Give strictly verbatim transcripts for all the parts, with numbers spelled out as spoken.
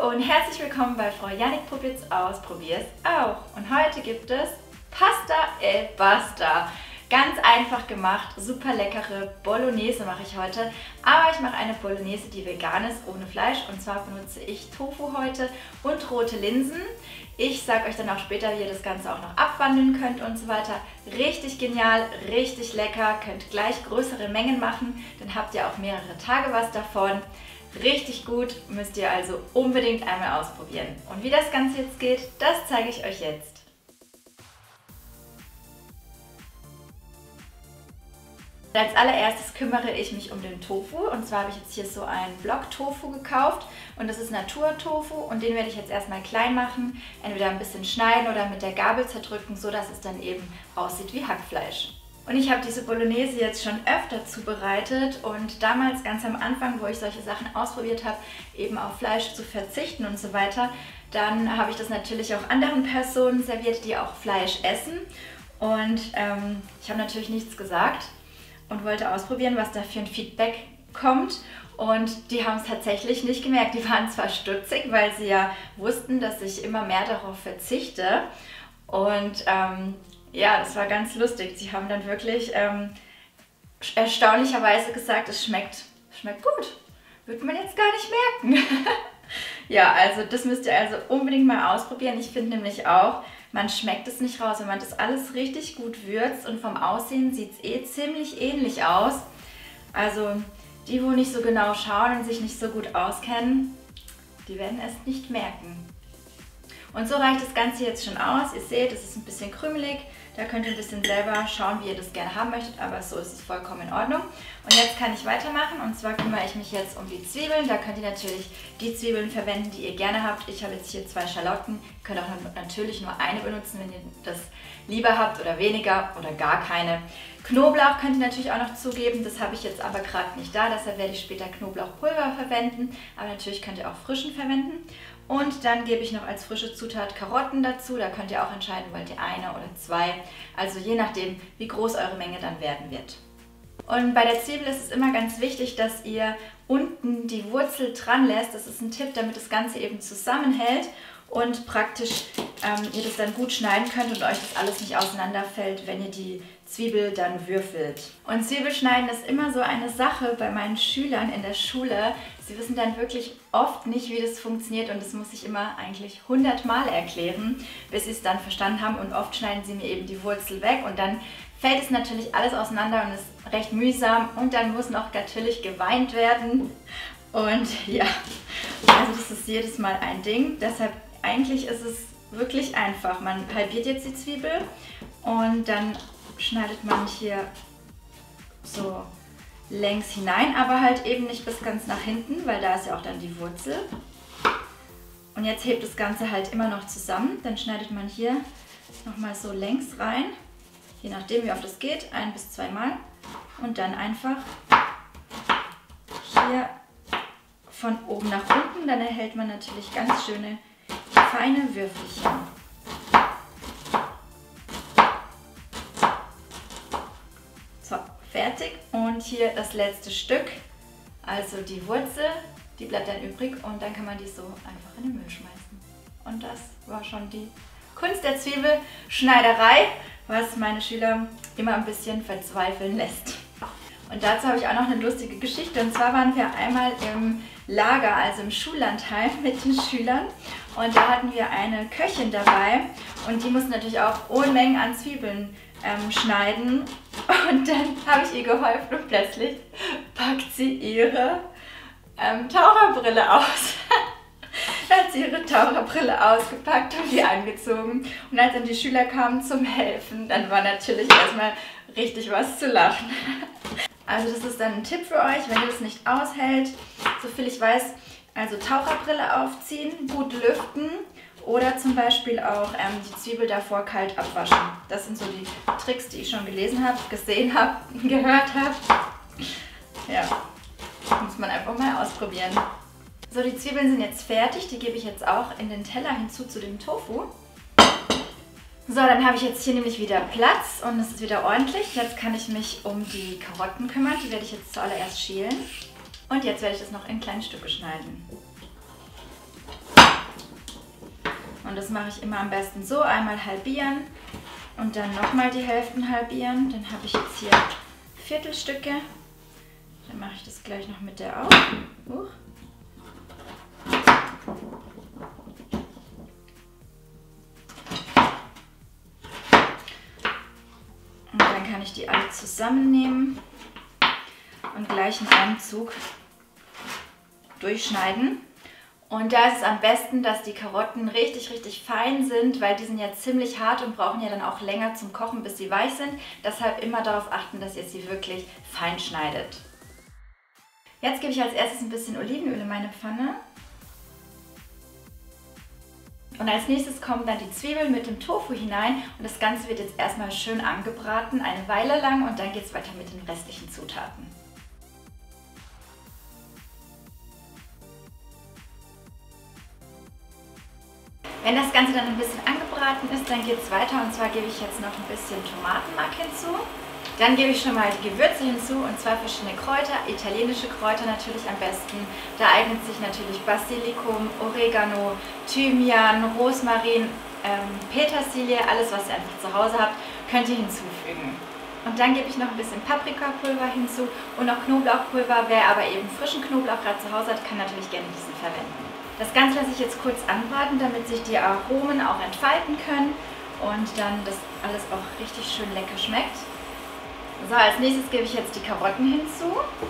Hallo und herzlich willkommen bei Frau Jannik probiert's aus, probier's auch. Und heute gibt es Pasta e Basta. Ganz einfach gemacht, super leckere Bolognese mache ich heute. Aber ich mache eine Bolognese, die vegan ist, ohne Fleisch. Und zwar benutze ich Tofu heute und rote Linsen. Ich sage euch dann auch später, wie ihr das Ganze auch noch abwandeln könnt und so weiter. Richtig genial, richtig lecker, könnt gleich größere Mengen machen, dann habt ihr auch mehrere Tage was davon. Richtig gut, müsst ihr also unbedingt einmal ausprobieren. Und wie das Ganze jetzt geht, das zeige ich euch jetzt. Als allererstes kümmere ich mich um den Tofu, und zwar habe ich jetzt hier so einen Block Tofu gekauft und das ist Natur-Tofu und den werde ich jetzt erstmal klein machen, entweder ein bisschen schneiden oder mit der Gabel zerdrücken, so dass es dann eben aussieht wie Hackfleisch. Und ich habe diese Bolognese jetzt schon öfter zubereitet und damals ganz am Anfang, wo ich solche Sachen ausprobiert habe, eben auf Fleisch zu verzichten und so weiter, dann habe ich das natürlich auch anderen Personen serviert, die auch Fleisch essen, und ähm, ich habe natürlich nichts gesagt und wollte ausprobieren, was da für ein Feedback kommt. Und die haben es tatsächlich nicht gemerkt. Die waren zwar stutzig, weil sie ja wussten, dass ich immer mehr darauf verzichte. Und ähm, ja, das war ganz lustig. Sie haben dann wirklich ähm, erstaunlicherweise gesagt, es schmeckt, schmeckt gut. Würde man jetzt gar nicht merken. Ja, also das müsst ihr also unbedingt mal ausprobieren. Ich finde nämlich auch, man schmeckt es nicht raus, wenn man das alles richtig gut würzt, und vom Aussehen sieht es eh ziemlich ähnlich aus. Also die, wo nicht so genau schauen und sich nicht so gut auskennen, die werden es nicht merken. Und so reicht das Ganze jetzt schon aus. Ihr seht, es ist ein bisschen krümelig. Da könnt ihr ein bisschen selber schauen, wie ihr das gerne haben möchtet, aber so ist es vollkommen in Ordnung. Und jetzt kann ich weitermachen, und zwar kümmere ich mich jetzt um die Zwiebeln. Da könnt ihr natürlich die Zwiebeln verwenden, die ihr gerne habt. Ich habe jetzt hier zwei Schalotten. Ihr könnt auch natürlich nur eine benutzen, wenn ihr das lieber habt, oder weniger oder gar keine. Knoblauch könnt ihr natürlich auch noch zugeben, das habe ich jetzt aber gerade nicht da, deshalb werde ich später Knoblauchpulver verwenden, aber natürlich könnt ihr auch frischen verwenden. Und dann gebe ich noch als frische Zutat Karotten dazu, da könnt ihr auch entscheiden, wollt ihr eine oder zwei, also je nachdem, wie groß eure Menge dann werden wird. Und bei der Zwiebel ist es immer ganz wichtig, dass ihr unten die Wurzel dran lässt. Das ist ein Tipp, damit das Ganze eben zusammenhält und praktisch ähm, ihr das dann gut schneiden könnt und euch das alles nicht auseinanderfällt, wenn ihr die Zwiebel dann würfelt. Und Zwiebelschneiden ist immer so eine Sache bei meinen Schülern in der Schule. Sie wissen dann wirklich oft nicht, wie das funktioniert, und das muss ich immer eigentlich hundertmal erklären, bis sie es dann verstanden haben, und oft schneiden sie mir eben die Wurzel weg und dann fällt es natürlich alles auseinander und ist recht mühsam, und dann muss noch natürlich geweint werden. Und ja, also das ist jedes Mal ein Ding, deshalb eigentlich ist es wirklich einfach. Man halbiert jetzt die Zwiebel und dann schneidet man hier so längs hinein, aber halt eben nicht bis ganz nach hinten, weil da ist ja auch dann die Wurzel. Und jetzt hebt das Ganze halt immer noch zusammen. Dann schneidet man hier nochmal so längs rein, je nachdem wie oft es geht, ein bis zweimal. Und dann einfach hier von oben nach unten, dann erhält man natürlich ganz schöne feine Würfelchen. So, fertig. Und hier das letzte Stück, also die Wurzel, die bleibt dann übrig, und dann kann man die so einfach in den Müll schmeißen. Und das war schon die Kunst der Zwiebelschneiderei, was meine Schüler immer ein bisschen verzweifeln lässt. Und dazu habe ich auch noch eine lustige Geschichte. Und zwar waren wir einmal im Lager, also im Schullandheim mit den Schülern. Und da hatten wir eine Köchin dabei. Und die musste natürlich auch Unmengen an Zwiebeln ähm, schneiden. Und dann habe ich ihr geholfen und plötzlich packt sie ihre ähm, Taucherbrille aus. Da hat sie ihre Taucherbrille ausgepackt und die angezogen. Und als dann die Schüler kamen zum Helfen, dann war natürlich erstmal richtig was zu lachen. Also das ist dann ein Tipp für euch, wenn ihr das nicht aushält. Soviel ich weiß, also Taucherbrille aufziehen, gut lüften oder zum Beispiel auch ähm, die Zwiebel davor kalt abwaschen. Das sind so die Tricks, die ich schon gelesen habe, gesehen habe, gehört habe. Ja, muss man einfach mal ausprobieren. So, die Zwiebeln sind jetzt fertig. Die gebe ich jetzt auch in den Teller hinzu zu dem Tofu. So, dann habe ich jetzt hier nämlich wieder Platz und es ist wieder ordentlich. Jetzt kann ich mich um die Karotten kümmern. Die werde ich jetzt zuallererst schälen. Und jetzt werde ich das noch in kleine Stücke schneiden. Und das mache ich immer am besten so, einmal halbieren und dann nochmal die Hälften halbieren. Dann habe ich jetzt hier Viertelstücke. Dann mache ich das gleich noch mit der auf. Huch. Und dann kann ich die alle zusammennehmen und gleich in einem Zug durchschneiden. Und da ist es am besten, dass die Karotten richtig, richtig fein sind, weil die sind ja ziemlich hart und brauchen ja dann auch länger zum Kochen, bis sie weich sind. Deshalb immer darauf achten, dass ihr sie wirklich fein schneidet. Jetzt gebe ich als erstes ein bisschen Olivenöl in meine Pfanne. Und als nächstes kommen dann die Zwiebeln mit dem Tofu hinein und das Ganze wird jetzt erstmal schön angebraten, eine Weile lang, und dann geht es weiter mit den restlichen Zutaten. Wenn das Ganze dann ein bisschen angebraten ist, dann geht es weiter, und zwar gebe ich jetzt noch ein bisschen Tomatenmark hinzu. Dann gebe ich schon mal die Gewürze hinzu, und zwar verschiedene Kräuter, italienische Kräuter natürlich am besten. Da eignet sich natürlich Basilikum, Oregano, Thymian, Rosmarin, ähm, Petersilie, alles was ihr einfach zu Hause habt, könnt ihr hinzufügen. Und dann gebe ich noch ein bisschen Paprikapulver hinzu und noch Knoblauchpulver. Wer aber eben frischen Knoblauch gerade zu Hause hat, kann natürlich gerne diesen verwenden. Das Ganze lasse ich jetzt kurz anbraten, damit sich die Aromen auch entfalten können und dann das alles auch richtig schön lecker schmeckt. So, als nächstes gebe ich jetzt die Karotten hinzu.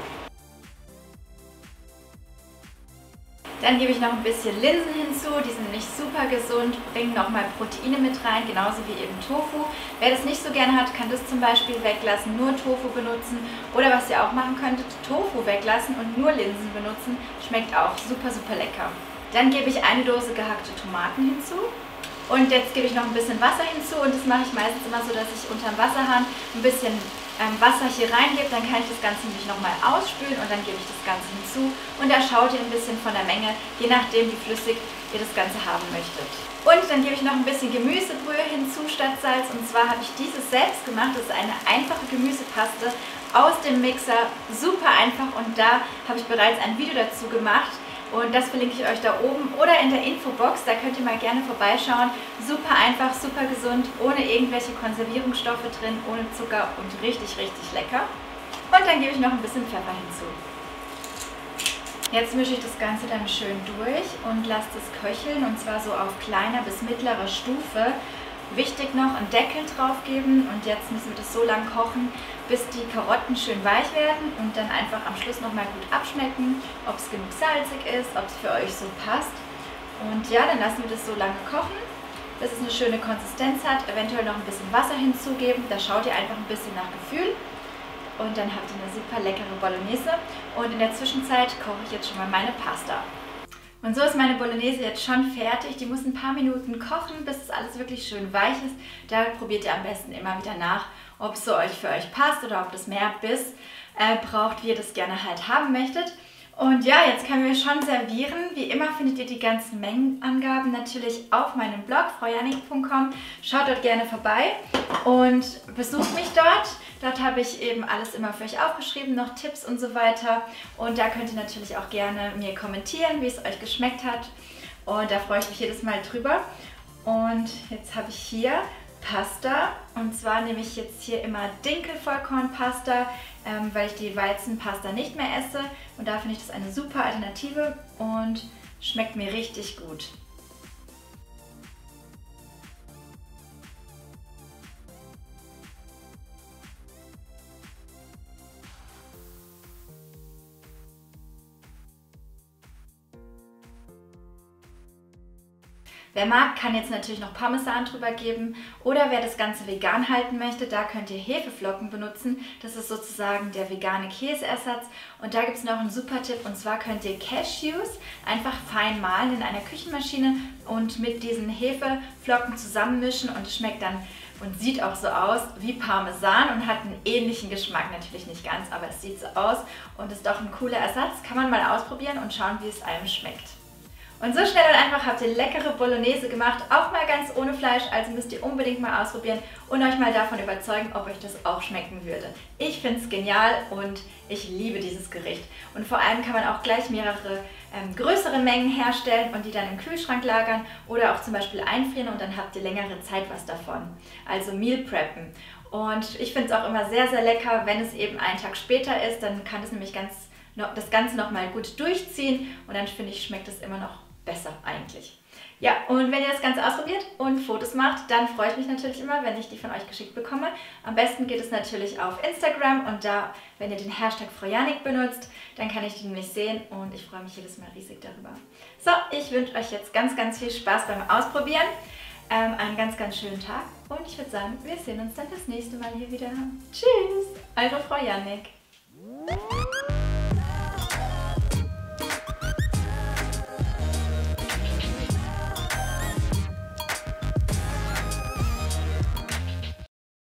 Dann gebe ich noch ein bisschen Linsen hinzu, die sind nicht super gesund, bringen nochmal Proteine mit rein, genauso wie eben Tofu. Wer das nicht so gerne hat, kann das zum Beispiel weglassen, nur Tofu benutzen. Oder was ihr auch machen könntet, Tofu weglassen und nur Linsen benutzen, schmeckt auch super, super lecker. Dann gebe ich eine Dose gehackte Tomaten hinzu. Und jetzt gebe ich noch ein bisschen Wasser hinzu, und das mache ich meistens immer so, dass ich unter dem Wasserhahn ein bisschen ähm, Wasser hier reingebe. Dann kann ich das Ganze nämlich nochmal ausspülen und dann gebe ich das Ganze hinzu. Und da schaut ihr ein bisschen von der Menge, je nachdem wie flüssig ihr das Ganze haben möchtet. Und dann gebe ich noch ein bisschen Gemüsebrühe hinzu statt Salz. Und zwar habe ich dieses selbst gemacht. Das ist eine einfache Gemüsepaste aus dem Mixer. Super einfach, und da habe ich bereits ein Video dazu gemacht. Und das verlinke ich euch da oben oder in der Infobox, da könnt ihr mal gerne vorbeischauen. Super einfach, super gesund, ohne irgendwelche Konservierungsstoffe drin, ohne Zucker und richtig, richtig lecker. Und dann gebe ich noch ein bisschen Pfeffer hinzu. Jetzt mische ich das Ganze dann schön durch und lasse es köcheln, und zwar so auf kleiner bis mittlerer Stufe. Wichtig noch, einen Deckel drauf geben, und jetzt müssen wir das so lang kochen, bis die Karotten schön weich werden, und dann einfach am Schluss nochmal gut abschmecken, ob es genug salzig ist, ob es für euch so passt. Und ja, dann lassen wir das so lange kochen, bis es eine schöne Konsistenz hat, eventuell noch ein bisschen Wasser hinzugeben, da schaut ihr einfach ein bisschen nach Gefühl. Und dann habt ihr eine super leckere Bolognese, und in der Zwischenzeit koche ich jetzt schon mal meine Pasta. Und so ist meine Bolognese jetzt schon fertig. Die muss ein paar Minuten kochen, bis es alles wirklich schön weich ist. Da probiert ihr am besten immer wieder nach, ob es so euch für euch passt oder ob das mehr Biss äh, braucht, wie ihr das gerne halt haben möchtet. Und ja, jetzt können wir schon servieren. Wie immer findet ihr die ganzen Mengenangaben natürlich auf meinem Blog frau jannik punkt com. Schaut dort gerne vorbei und besucht mich dort. Dort habe ich eben alles immer für euch aufgeschrieben, noch Tipps und so weiter. Und da könnt ihr natürlich auch gerne mir kommentieren, wie es euch geschmeckt hat. Und da freue ich mich jedes Mal drüber. Und jetzt habe ich hier Pasta, und zwar nehme ich jetzt hier immer Dinkel-Vollkornpasta, ähm, weil ich die Weizenpasta nicht mehr esse, und da finde ich das eine super Alternative und schmeckt mir richtig gut. Wer mag, kann jetzt natürlich noch Parmesan drüber geben, oder wer das Ganze vegan halten möchte, da könnt ihr Hefeflocken benutzen. Das ist sozusagen der vegane Käseersatz, und da gibt es noch einen super Tipp, und zwar könnt ihr Cashews einfach fein mahlen in einer Küchenmaschine und mit diesen Hefeflocken zusammenmischen, und es schmeckt dann und sieht auch so aus wie Parmesan und hat einen ähnlichen Geschmack, natürlich nicht ganz, aber es sieht so aus und ist doch ein cooler Ersatz. Kann man mal ausprobieren und schauen, wie es einem schmeckt. Und so schnell und einfach habt ihr leckere Bolognese gemacht, auch mal ganz ohne Fleisch, also müsst ihr unbedingt mal ausprobieren und euch mal davon überzeugen, ob euch das auch schmecken würde. Ich finde es genial und ich liebe dieses Gericht. Und vor allem kann man auch gleich mehrere ähm, größere Mengen herstellen und die dann im Kühlschrank lagern oder auch zum Beispiel einfrieren und dann habt ihr längere Zeit was davon. Also Meal Preppen. Und ich finde es auch immer sehr, sehr lecker, wenn es eben einen Tag später ist, dann kann es nämlich ganz, das Ganze nochmal gut durchziehen und dann finde ich, schmeckt es immer noch besser eigentlich. Ja, und wenn ihr das Ganze ausprobiert und Fotos macht, dann freue ich mich natürlich immer, wenn ich die von euch geschickt bekomme. Am besten geht es natürlich auf Instagram und da, wenn ihr den Hashtag Frau Janik benutzt, dann kann ich den nämlich sehen und ich freue mich jedes Mal riesig darüber. So, ich wünsche euch jetzt ganz, ganz viel Spaß beim Ausprobieren, ähm, einen ganz, ganz schönen Tag und ich würde sagen, wir sehen uns dann das nächste Mal hier wieder. Tschüss, eure Frau Janik.